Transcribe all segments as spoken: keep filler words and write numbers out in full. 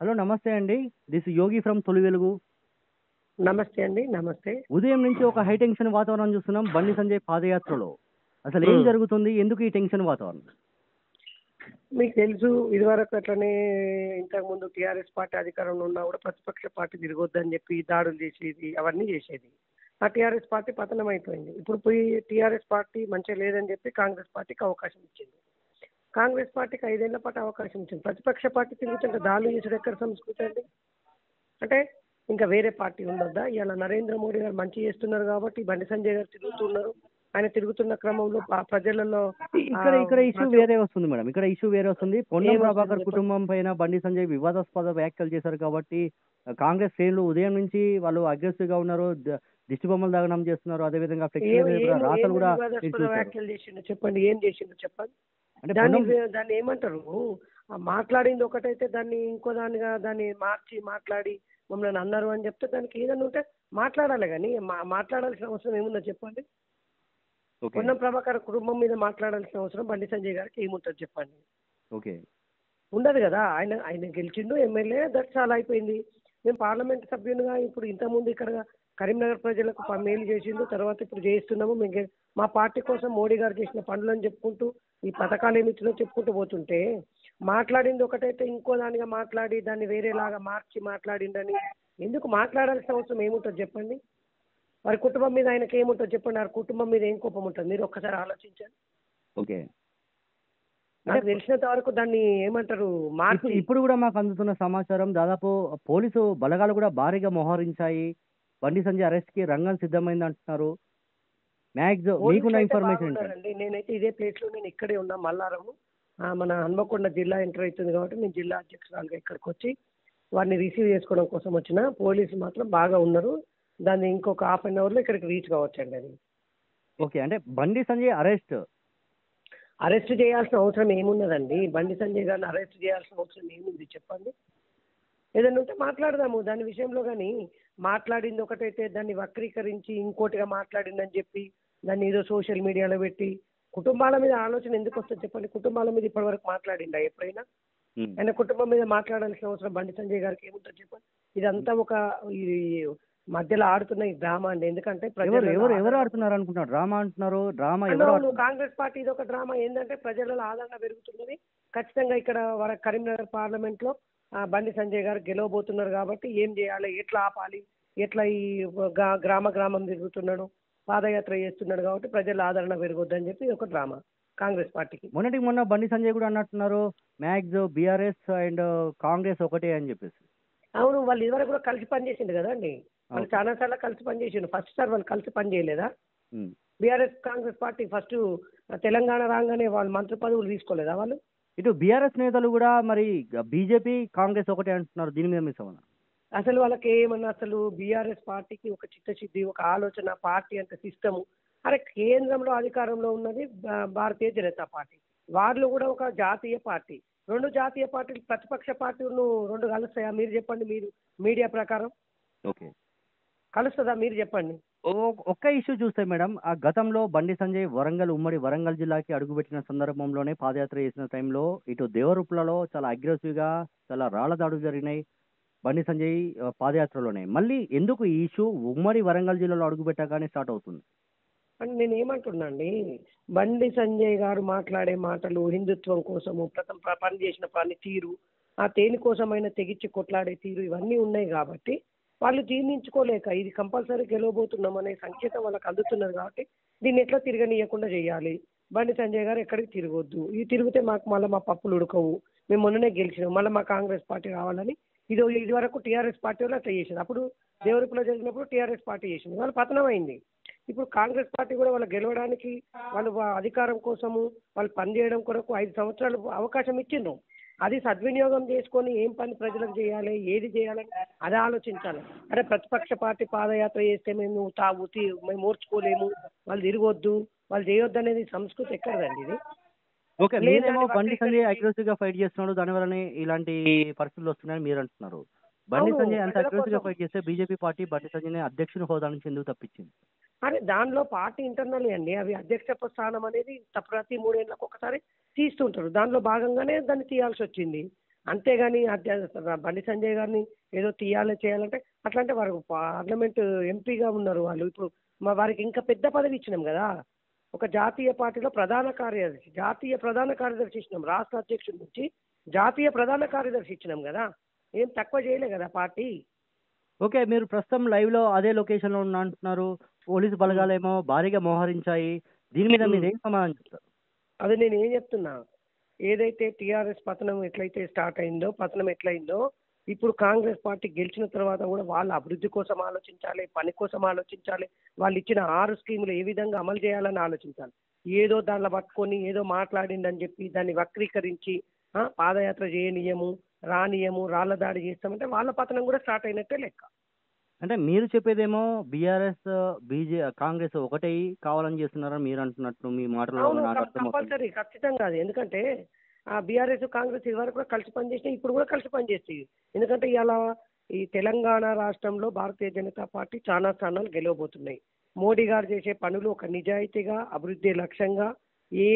Hello! నమస్తే అండి. This Yogi from తొలి వెలుగు. నమస్తే అండి. నమస్తే. ఉదయం నుంచి ఒక హై టెన్షన్ వాతావరణం చూస్తున్నాం బండి సంజయ్ పాదయాత్రలో. అసలేం హ్మ్. జరుగుతుంది? ఎందుకు ఈ టెన్షన్ వాతావరణం? మీకు తెలుసు ఇదివరకు అట్లనే ఇంతకుముందు టీఆర్ఎస్ పార్టీ అధికారంలో ఉన్నా కూడా ప్రతిపక్ష పార్టీ తిరగొద్దని చెప్పి దాడులు చేసేది, అవన్నీ చేసేది. ఆ టీఆర్ఎస్ పార్టీ పతనం అయిపోయింది. ఇప్పుడు పోయి టీఆర్ఎస్ పార్టీ మంచిగా లేదని చెప్పి కాంగ్రెస్ పార్టీకి అవకాశం ఇచ్చింది. కాంగ్రెస్ పార్టీకి ఐదేళ్ల పాటు అవకాశం ఇచ్చింది. ప్రతిపక్ష పార్టీ తిరుగుతుంటే దాడులు చేసుడు ఎక్కడ సంస్కృతి అండి? అంటే ఇంకా వేరే పార్టీ ఉండొద్దా? ఇవాళ నరేంద్ర మోడీ గారు మంచి చేస్తున్నారు కాబట్టి బండి సంజయ్ గారు తిరుగుతున్నారు. ఆయన తిరుగుతున్న క్రమంలో ప- ప్రజలలో ఇ ఆ, ఇక్కడ ఇక్కడ ఇష్యూ ప్రతి వేరే వస్తుంది మేడం. ఇక్కడ ఇష్యూ వేరే వస్తుంది. పొన్నం ఏమొస్తుంది ప్రభాకర్ చెప్పండి. కుటుంబం పైన బండి సంజయ్ వివాదాస్పద వ్యాఖ్యలు చేశారు కాబట్టి ఆహ్, కాంగ్రెస్ శ్రేణులు ఉదయం నుంచి వాళ్ళు అగ్రెసివ్‌గా ఉన్నారు. ద దిష్టి బొమ్మలు దహనం చేస్తున్నారు. అదేవిధంగా ఫ్లెక్సీల ఏం మీద కూడా ఏం రాతలు ఏమి కూడా మీరు వివాదాస్పద చూసారు. వ్యాఖ్యలు చేసిండు చెప్పండి. ఏం చేసిండు చెప్పండి. అంటే దాన్ని పొన్నం వే- దాన్ని ఏమంటారు? ఆ మాట్లాడింది ఒకటైతే దాన్ని ఇంకో దానిగా దాన్ని మార్చి మాట్లాడి మమ్మల్ని అన్నారు అని చెప్తే దానికి ఏదైనా ఉంటే మాట్లాడాలి కానీ మా మాట్లాడాల్సిన అవసరం ఏముందో చెప్పండి. ఓకే. పొన్నం ప్రభాకర్ కుటుంబం మీద మాట్లాడాల్సిన అవసరం బండి సంజయ్ గారికి ఏముంటుంది చెప్పండి. ఓకే. ఉండదు కదా. ఆయన ఆయన గెలిచిండు ఎమ్మెల్యే, దట్ చాలా అయిపోయింది. మేము పార్లమెంట్ సభ్యునిగా ఇప్పుడు ఇంతకుముందు ఇక్కడ కరీంనగర్ ప్రజలకు ప- మేలు చేసిండు, తర్వాత ఇప్పుడు చేయిస్తున్నాము. మేము గె- మా పార్టీ కోసం మోడీ గారు చేసిన పనులని చెప్పుకుంటూ ఈ పథకాలు ఏమి ఇచ్చినో చెప్పుకుంటూ పోతుంటే మాట్లాడింది ఒకటైతే ఇంకో దానిగా మాట్లాడి దాన్ని వేరేలాగా మార్చి మాట్లాడిండని ఎందుకు మాట్లాడాల్సిన అవసరం ఏముంటుంది చెప్పండి. వారి కుటుంబం మీద ఆయనకి ఏముంటుంది చెప్పండి. వారి కుటుంబం మీద ఏం కోపం ఉంటుంది మీరు ఒక్కసారి ఆలోచించండి. ఓకే. అంటే నాకు తెలిసినంత వరకు దాన్ని ఏమంటారు ఇప్పుడు మార్చి ఇప్పుడు కూడా మాకు అందుతున్న సమాచారం దాదాపు పోలీసు బలగాలు కూడా భారీగా మోహరించాయి. బండి సంజయ్ అరెస్ట్‌కి రంగం సిద్ధమైంది అంటున్నారు. మ్యాక్స్ పోలీసులు మీకున్న అయితే ఇన్ఫర్మేషన్ ఏంటండి? బాగున్నారండి. నేనైతే ఇదే ప్లేస్లో నేను ఇక్కడే ఉన్నా మల్లారము. ఆ, మన హన్మకొండ జిల్లా ఎంటర్ అవుతుంది కాబట్టి నేను జిల్లా అధ్యక్షురాలుగా ఇక్కడికి వచ్చి వారిని రిసీవ్ చేసుకోవడం కోసం వచ్చిన. పోలీసు మాత్రం బాగా ఉన్నారు. దాన్ని ఇంకొక హాఫ్ అన్ అవర్లో ఇక్కడికి రీచ్ కావచ్చండి. అది ఓకే. అంటే బండి సంజయ్ అరెస్ట్ అరెస్ట్ చేయాల్సిన అవసరం ఏమున్నదండి? బండి సంజయ్ గారిని అరెస్ట్ చేయాల్సిన అవసరం ఏముంది చెప్పండి. ఏదైనా ఉంటే మాట్లాడదాము దాని విషయంలో. కానీ మాట్లాడింది ఒకటైతే దాన్ని వక్రీకరించి ఇంకోటిగా మాట్లాడిందని చెప్పి దాన్ని ఏదో సోషల్ మీడియాలో పెట్టి కుటుంబాల మీద ఆలోచన ఎందుకు వస్తుంది చెప్పండి. కుటుంబాల మీద ఇప్పటివరకు మాట్లాడిండా ఎప్పుడైనా? హ్మ్. ఆయన కుటుంబం మీద మాట్లాడాల్సిన అవసరం బండి సంజయ్ గారికి ఏముంటుంది చెప్పండి. ఇదంతా ఒక ఈ మధ్యలో ఆడుతున్న ఈ డ్రామా అండి. ఎందుకంటే ఎవరు ప్రజలలో ఎవరు ఎవరు ఆదరణ ఆడుతున్నారు అనుకుంటున్నారు? డ్రామా అంటున్నారు. డ్రామా ఎవరు అన్నవును ఆడుతున్నారు? కాంగ్రెస్ పార్టీ ఇది ఒక డ్రామా. ఏంటంటే ప్రజలలో ఆదరణ పెరుగుతున్నది. ఖచ్చితంగా ఇక్కడ వాళ్ళ కరీంనగర్ పార్లమెంట్లో ఆ, బండి సంజయ్ గారు గెలవబోతున్నారు కాబట్టి ఏం చేయాలి, ఎట్లా ఆపాలి, ఎట్లా ఈ గా- గ్రామ గ్రామం తిరుగుతున్నాడు, పాదయాత్ర చేస్తున్నాడు కాబట్టి ప్రజల ఆదరణ పెరగొద్దని చెప్పి ఇది ఒక డ్రామా కాంగ్రెస్ పార్టీకి. మొన్నటికి మొన్న బండి సంజయ్ కూడా అన్నట్టున్నారు. మ్యాక్స్ బీఆర్ఎస్ అండ్ కాంగ్రెస్ ఒకటే అని చెప్పేసి. అవును, వాళ్ళు ఇదివరకు కూడా కలిసి పనిచేసిండు కదా అండి. వాళ్ళు ఓకే. చాలా సార్లు కలిసి పనిచేసిండు. ఫస్ట్ సార్ వాళ్ళు కలిసి పని చేయలేదా? హ్మ్. BRS Congress party first Telangana రాగానే వాళ్ళు మంత్రి పదవులు తీసుకోలేదా వాళ్ళు? ఇటు బీఆర్ఎస్ నేతలు కూడా మరి బీజేపీ కాంగ్రెస్ ఒకటే అంటున్నారు. దీని మీద మీ సమాధానం? అసలు వాళ్ళకి ఏమన్నా అసలు బీఆర్ఎస్ పార్టీకి ఒక చిత్తశుద్ధి, ఒక ఆలోచన, పార్టీ అంటే సిస్టము. అరే కేంద్రంలో అధికారంలో ఉన్నది భా- భారతీయ జనతా పార్టీ. వాళ్ళు కూడా ఒక జాతీయ పార్టీ. రెండు జాతీయ పార్టీలు ప్రతిపక్ష పార్టీలను రెండు కలుస్తాయా మీరు చెప్పండి. మీరు మీడియా ప్రకారం ఓకే. కలుస్తుందా మీరు చెప్పండి. ఓ- ఒక్క ఇష్యూ చూస్తే మేడం, ఆ గతంలో బండి సంజయ్ వరంగల్ ఉమ్మడి వరంగల్ జిల్లాకి అడుగుపెట్టిన సందర్భంలోనే పాదయాత్ర చేసిన టైంలో ఇటు దేవరుప్లలో చాలా అగ్రెసివ్గా చాలా రాళ్ల దాడులు జరిగినాయి బండి సంజయ్ ఆ, పాదయాత్రలోనే. మళ్ళీ ఎందుకు ఈ ఇష్యూ ఉమ్మడి వరంగల్ జిల్లాలో అడుగుపెట్టగానే స్టార్ట్ అవుతుంది? అంటే నేను ఏమంటున్నా అండి, బండి సంజయ్ గారు మాట్లాడే మాటలు హిందుత్వం కోసము ప్రథమ ప- పని చేసిన పని తీరు, ఆ దేని కోసమైనా తెగించి కొట్లాడే తీరు ఇవన్నీ ఉన్నాయి కాబట్టి వాళ్ళు జీర్ణించుకోలేక ఇది కంపల్సరీ గెలవబోతున్నాం అనే సంకేతం వాళ్ళకి అందుతున్నది కాబట్టి దీన్ని ఎట్లా తిరగనీయకుండా చేయాలి. బండి సంజయ్ గారు ఎక్కడికి తిరగొద్దు, ఇది తిరిగితే మాకు మళ్ళీ మా పప్పులు ఉడకవు, మేము మొన్ననే గెలిచినాం మళ్ళీ మా కాంగ్రెస్ పార్టీ రావాలని ఇది ఇది వరకు టీఆర్ఎస్ పార్టీ వాళ్ళు అట్లా చేసింది. అప్పుడు దేవరపులో జరిగినప్పుడు టీఆర్ఎస్ పార్టీ చేసింది, వాళ్ళు పతనం అయింది. ఇప్పుడు కాంగ్రెస్ పార్టీ కూడా వాళ్ళు గెలవడానికి వాళ్ళు వా- అధికారం కోసము వాళ్ళు పనిచేయడం కొరకు ఐదు సంవత్సరాలు అవకాశం ఇచ్చిండ్రు. అది సద్వినియోగం చేసుకొని ఏం పని ప్రజలకు చేయాలి, ఏది చేయాలని అది ఆలోచించాలి. అరే ప్రతిపక్ష పార్టీ పాదయాత్ర చేస్తే మేము తాగు తీ మేము ఓర్చుకోలేము, వాళ్ళు తిరగొద్దు, వాళ్ళు చేయొద్దు అనేది సంస్కృతి ఎక్కడదండి ఇది. ఓకే. లేదు మీరేమో దాన్ని బండి సంజయ్ వక్రీకరించి అగ్రెసివ్గా ఫైట్ చేస్తున్నాడు, దానివల్లనే ఇలాంటి పరిస్థితులు వస్తున్నాయని మీరు అంటున్నారు. బండి అవును సంజయ్ అంత ప్రజల అగ్రెసివ్గా కోసం. ఫైట్ చేస్తే బీజేపీ పార్టీ బండి సంజయ్ని అధ్యక్షుని హోదా నుంచి ఎందుకు తప్పించింది? అరే దానిలో పార్టీ ఇంటర్నల్ అండి, అవి అధ్యక్ష స్థానం అనేది త- ప్రతి మూడేళ్ళకి ఒకసారి తీస్తుంటారు. దానిలో భాగంగానే దాన్ని తీయాల్సి వచ్చింది. అంతేగాని అధ్య- బండి సంజయ్ గారిని ఏదో తీయాలి చేయాలంటే అట్లా అంటే వారు పార్లమెంట్ ఎంపీగా ఉన్నారు వాళ్ళు. ఇప్పుడు మా వారికి ఇంకా పెద్ద పదవి ఇచ్చినాం కదా, ఒక జాతీయ పార్టీలో ప్రధాన కార్యదర్శి, జాతీయ ప్రధాన కార్యదర్శి ఇచ్చినాం, రాష్ట్ర అధ్యక్షుడి నుంచి జాతీయ ప్రధాన కార్యదర్శి ఇచ్చినాం కదా, ఏం తక్కువ చేయలే కదా పార్టీ. ఓకే. మీరు ప్రస్తుతం లైవ్‌లో అదే లొకేషన్‌లో ఉన్నా అంటున్నారు. పోలీసు ఉమ్, బలగాలేమో భారీగా మోహరించాయి. దీని మీద ఉమ్. మీరేం సమాధానం చెప్తారు? అదే నేను ఏం చెప్తున్నా, ఏదైతే టీఆర్ఎస్ పతనం ఎట్లయితే స్టార్ట్ అయిందో, పతనం ఎట్లయిందో, ఇప్పుడు కాంగ్రెస్ పార్టీ గెలిచిన తర్వాత కూడా వాళ్ళ అభివృద్ధి కోసం ఆలోచించాలి, పని కోసం ఆలోచించాలి, వాళ్ళు ఇచ్చిన ఆరు స్కీములు ఏ విధంగా అమలు చేయాలని ఆలోచించాలి. ఏదో దానిలో పట్టుకొని ఏదో మాట్లాడిందని చెప్పి దాన్ని వక్రీకరించి ఆ, పాదయాత్ర చేయనీయము, రానియము, రాళ్ల దాడి చేస్తామంటే వాళ్ళ పతనం కూడా స్టార్ట్ అయినట్టే లెక్క. అంటే మీరు చెప్పేదేమో బీఆర్ఎస్, బీజే కాంగ్రెస్ ఒకటై కావాలని చేస్తున్నారని మీరు అంటున్నట్టు మీ మాటల్లో అవును, నాకు అర్థమవుతుంది. కంపల్సరీ ఖచ్చితంగా అది. ఎందుకంటే ఆ బీఆర్ఎస్ కాంగ్రెస్ ఇదివరకు కూడా కలిసి పనిచేసినాయి, ఇప్పుడు కూడా కలిసి పనిచేస్తాయి. ఎందుకంటే ఇలా ఈ తెలంగాణ రాష్ట్రంలో భారతీయ జనతా పార్టీ చాలా స్థానాలు గెలవబోతున్నాయి. మోడీ గారు చేసే పనులు ఒక నిజాయితీగా, అభివృద్ధి లక్ష్యంగా, ఏ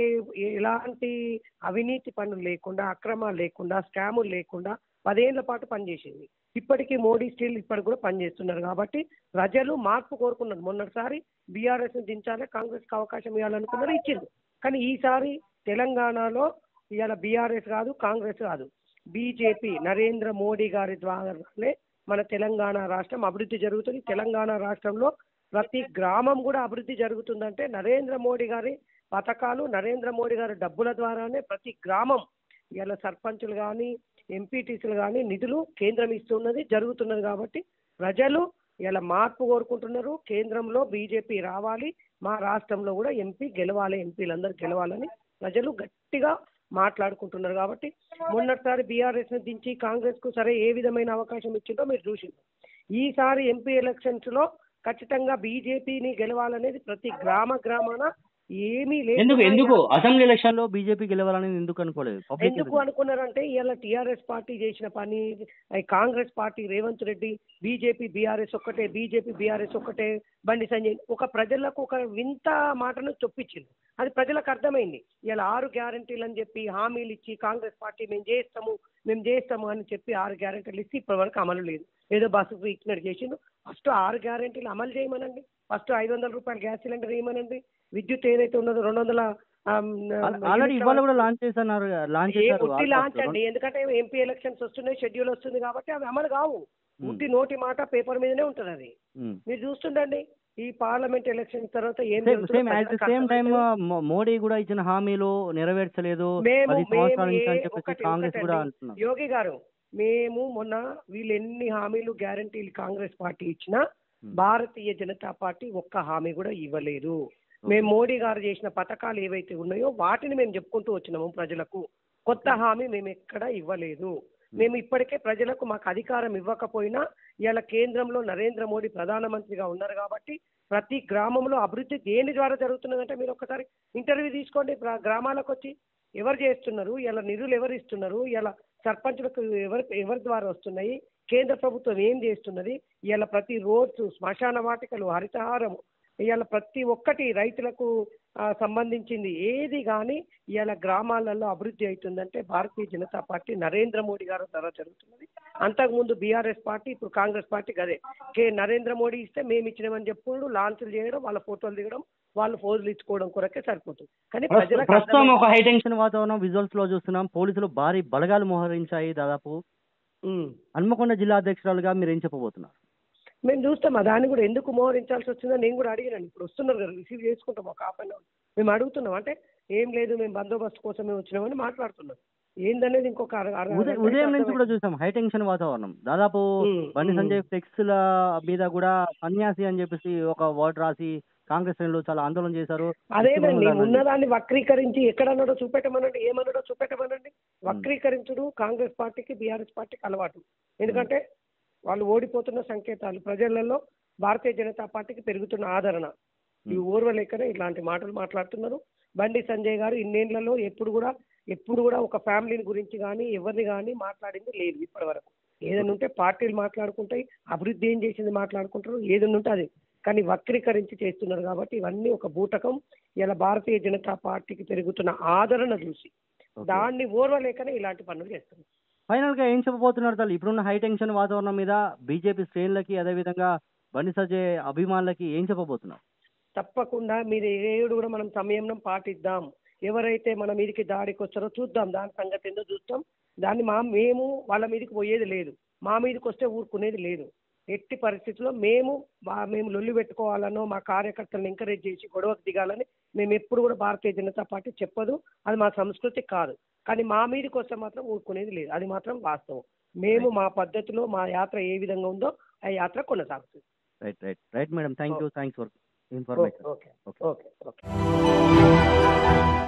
ఎలాంటి అవినీతి పనులు లేకుండా, అక్రమాలు లేకుండా, స్కాములు లేకుండా పదేళ్ల పాటు పనిచేసింది. ఇప్పటికీ మోడీ స్టిల్ ఇప్పటికి కూడా పనిచేస్తున్నారు కాబట్టి ప్రజలు మార్పు కోరుకున్నారు. మొన్నటిసారి బీఆర్ఎస్ దించాలి, కాంగ్రెస్కి అవకాశం ఇవ్వాలనుకున్నారు, ఇచ్చింది. కానీ ఈసారి తెలంగాణలో ఇవాళ బీఆర్ఎస్ కాదు, కాంగ్రెస్ కాదు, బీజేపీ నరేంద్ర మోడీ గారి ద్వారానే మన తెలంగాణ రాష్ట్రం అభివృద్ధి జరుగుతుంది. తెలంగాణ రాష్ట్రంలో ప్రతి గ్రామం కూడా అభివృద్ధి జరుగుతుందంటే నరేంద్ర మోడీ గారి పథకాలు, నరేంద్ర మోడీ గారి డబ్బుల ద్వారానే ప్రతి గ్రామం ఇలా సర్పంచులు కానీ, ఎంపీటీసీలు కానీ నిధులు కేంద్రం ఇస్తున్నది జరుగుతున్నది. కాబట్టి ప్రజలు ఇలా మార్పు కోరుకుంటున్నారు. కేంద్రంలో బీజేపీ రావాలి, మా రాష్ట్రంలో కూడా ఎంపీ గెలవాలి, ఎంపీలందరూ గెలవాలని ప్రజలు గట్టిగా మాట్లాడుకుంటున్నారు. కాబట్టి మొన్నటిసారి బీఆర్ఎస్ ని దించి కాంగ్రెస్ కు సరే ఏ విధమైన అవకాశం ఇచ్చిందో మీరు చూసింది. ఈసారి ఎంపీ ఎలక్షన్స్ లో ఖచ్చితంగా బీజేపీని గెలవాలనేది ప్రతి గ్రామ గ్రామాన ఏమీ ఎందుకు లేదు. ఎందుకు అసెంబ్లీ ఎలక్షన్ లో బీజేపీ గెలవాలని ఎందుకు అనుకోలేదు? పబ్లిక్ ఎందుకు అనుకున్నారంటే ఇవాళ టీఆర్ఎస్ పార్టీ చేసిన పని, ఈ Congress party Revanth Reddy, BJP BRS ఒక్కటే, బీజేపీ బీఆర్ఎస్ ఒక్కటే, బండి సంజయ్ ఒక ప్రజలకు ఒక వింత మాటను చొప్పించింది. అది ప్రజలకు అర్థమైంది. ఇలా ఆరు గ్యారంటీలు అని చెప్పి హామీలు ఇచ్చి కాంగ్రెస్ పార్టీ మేము చేస్తాము మేము చేస్తాము అని చెప్పి ఆరు గ్యారంటీలు ఇస్తే ఇప్పటి వరకు అమలు లేదు. ఏదో బస్సు ఇచ్చినట్టు చేసిండు. ఫస్ట్ ఆరు గ్యారంటీలు అమలు చేయమనండి. ఫస్ట్ ఐదు వందల రూపాయలు గ్యాస్ సిలిండర్ వేయమనండి. విద్యుత్ ఏదైతే ఉన్నదో రెండు వందల ఆల్రెడీ ఇవాళ కూడా లాంచ్ చేస్తున్నారు, లాంచ్ ఏ చేశారు. ఉట్టి లాంచ్ అండి. ఎందుకంటే ఎంపీ ఎలక్షన్స్ వస్తున్నాయి, షెడ్యూల్ వస్తుంది కాబట్టి అవి అమలు కావు. ఉట్టి నోటి మాట పేపర్ మీదనే ఉంటుంది అది. మీరు చూస్తుండండి ఈ పార్లమెంట్ ఎలక్షన్స్ తర్వాత ఏం same at the same time Modi కూడా ఇచ్చిన హామీలు నెరవేర్చలేదు మేము పది సంవత్సరాల మేము నుంచి అని ఏ- చెప్పేసి ఒకటి కాంగ్రెస్ కూడా ఒకటండి, అంటున్నారు. యోగి గారు మేము మొన్న వీళ్ళు ఎన్ని హామీలు గ్యారంటీలు కాంగ్రెస్ పార్టీ ఇచ్చినా భారతీయ జనతా పార్టీ ఒక్క హామీ కూడా ఇవ్వలేదు. మేము మోడీ గారు చేసిన పథకాలు ఏవైతే ఉన్నాయో వాటిని మేము చెప్పుకుంటూ వచ్చినాము ప్రజలకు. కొత్త హామీ మేము ఎక్కడా ఇవ్వలేదు. మేము ఇప్పటికే ప్రజలకు మాకు అధికారం ఇవ్వకపోయినా ఇవాళ కేంద్రంలో నరేంద్ర మోడీ ప్రధానమంత్రిగా ఉన్నారు కాబట్టి ప్రతి గ్రామంలో అభివృద్ధి దేని ద్వారా జరుగుతున్నదంటే మీరు ఒకసారి ఇంటర్వ్యూ తీసుకోండి. గ్రా- గ్రామాలకు వచ్చి ఎవరు చేస్తున్నారు, ఇలా నిధులు ఎవరు ఇస్తున్నారు, ఇలా సర్పంచులకు ఎవరు ఎవరి ద్వారా వస్తున్నాయి, కేంద్ర ప్రభుత్వం ఏం చేస్తున్నది, ఇలా ప్రతి రోడ్స్, శ్మశాన వాటికలు, హరితహారం, ఇవాళ ప్రతి ఒక్కటి రైతులకు ఆ, సంబంధించింది ఏది కానీ ఇవాళ గ్రామాలలో అభివృద్ధి అవుతుందంటే భారతీయ జనతా పార్టీ నరేంద్ర మోడీ గారి ద్వారా జరుగుతున్నది. అంతకుముందు బీఆర్ఎస్ పార్టీ, ఇప్పుడు కాంగ్రెస్ పార్టీ గదే. కే నరేంద్ర మోడీ ఇస్తే మేము ఇచ్చినామని చెప్పుడు లాంచ్లు చేయడం, వాళ్ళ ఫోటోలు దిగడం, వాళ్ళు ఫోజులు ఇచ్చుకోవడం కొరకే సరిపోతుంది. కానీ ప్రజలకు ప్రస్తుతం అర్థమైంది. ఒక హై టెన్షన్ వాతావరణం విజువల్స్ లో చూస్తున్నాం. పోలీసులు భారీ బలగాలు మోహరించాయి. దాదాపు ఉమ్. హన్మకొండ జిల్లా అధ్యక్షురాలుగా మీరు ఏం చెప్పబోతున్నారు? మేము చూస్తాం ఆ దాన్ని కూడా ఎందుకు మోహరించాల్సి వచ్చిందో నేను కూడా అడిగినాను. ఇప్పుడు వస్తున్నారు కదా, రిసీవ్ చేసుకుంటాం ఒక హాఫ్ అన్ అవర్. మేము అడుగుతున్నాం అంటే ఏం లేదు మేము బందోబస్తు కోసమే వచ్చినామని మాట్లాడుతున్నాం. ఏందనేది ఇంకొక అర- అర- ఉదయం అరగంట ఉదయం నుంచి అర్థమైంది. కూడా చూసాం హై టెన్షన్ వాతావరణం. దాదాపు ఉమ్, బండి ఉమ్. సంజయ్ ఫ్లెక్స్ ల మీద కూడా సన్యాసి అని చెప్పేసి ఒక వర్డ్ రాసి కాంగ్రెస్ శ్రేణులు చాలా ఆందోళన చేశారు. అదేనండి, ఉన్నదాన్ని వక్రీకరించి ఎక్కడన్నాడో చూపెట్టమనండి, ఏమన్నాడో చూపెట్టమనండి. వక్రీకరించుడు కాంగ్రెస్ పార్టీకి బీఆర్ఎస్ పార్టీకి అలవాటు. ఎందుకంటే వాళ్ళు ఓడిపోతున్న సంకేతాలు, ప్రజలలో భారతీయ జనతా పార్టీకి పెరుగుతున్న ఆదరణ ఈ ఓర్వలేకనే ఇలాంటి మాటలు మాట్లాడుతున్నారు. బండి సంజయ్ గారు ఇన్నేళ్లలో ఎప్పుడు కూడా ఎప్పుడు కూడా ఒక ఫ్యామిలీని గురించి కానీ ఎవరిని కానీ మాట్లాడింది లేదు ఇప్పటి వరకు. ఏదైనా ఉంటే పార్టీలు మాట్లాడుకుంటాయి, అభివృద్ధి ఏం చేసింది మాట్లాడుకుంటారు, ఏదైనా ఉంటే అది. కానీ వక్రీకరించి చేస్తున్నారు కాబట్టి ఇవన్నీ ఒక బూటకం. ఇలా భారతీయ జనతా పార్టీకి పెరుగుతున్న ఆదరణ చూసి దాన్ని ఓర్వలేకనే ఇలాంటి పనులు చేస్తున్నారు. ఫైనల్‌గా ఏం చెప్పబోతున్నారు తల్లి? ఇప్పుడున్న హై టెన్షన్ వాతావరణం మీద బీజేపీ శ్రేణులకి, అదేవిధంగా బండి సంజయ్ అభిమానులకి ఏం చెప్పబోతున్నారు? తప్పకుండా మీరు ఏడు కూడా మనం సంయమనం పాటిద్దాం. ఎవరైతే మన మీదకి దాడికి వస్తారో చూద్దాం, దాని సంగతి ఏందో చూస్తాం. దాన్ని మా మేము వాళ్ళ మీదకి పోయేది లేదు. మా మీదకి వస్తే ఊరుకునేది లేదు. ఎట్టి పరిస్థితుల్లో మేము వా- మేము లొల్లి పెట్టుకోవాలనో మా కార్యకర్తలను ఎంకరేజ్ చేసి గొడవకు దిగాలని మేము ఎప్పుడు కూడా భారతీయ జనతా పార్టీ చెప్పదు. అది మా సంస్కృతి కాదు. కానీ మా మీదకి వస్తే మాత్రం ఊరుకునేది లేదు. అది మాత్రం వాస్తవం. మేము రైట్. మా పద్ధతిలో మా యాత్ర ఏ విధంగా ఉందో ఆ యాత్ర కొనసాగుతుంది. Right. Right. Right madam. Thank okay you. Thanks for okay information. Okay okay. Okay okay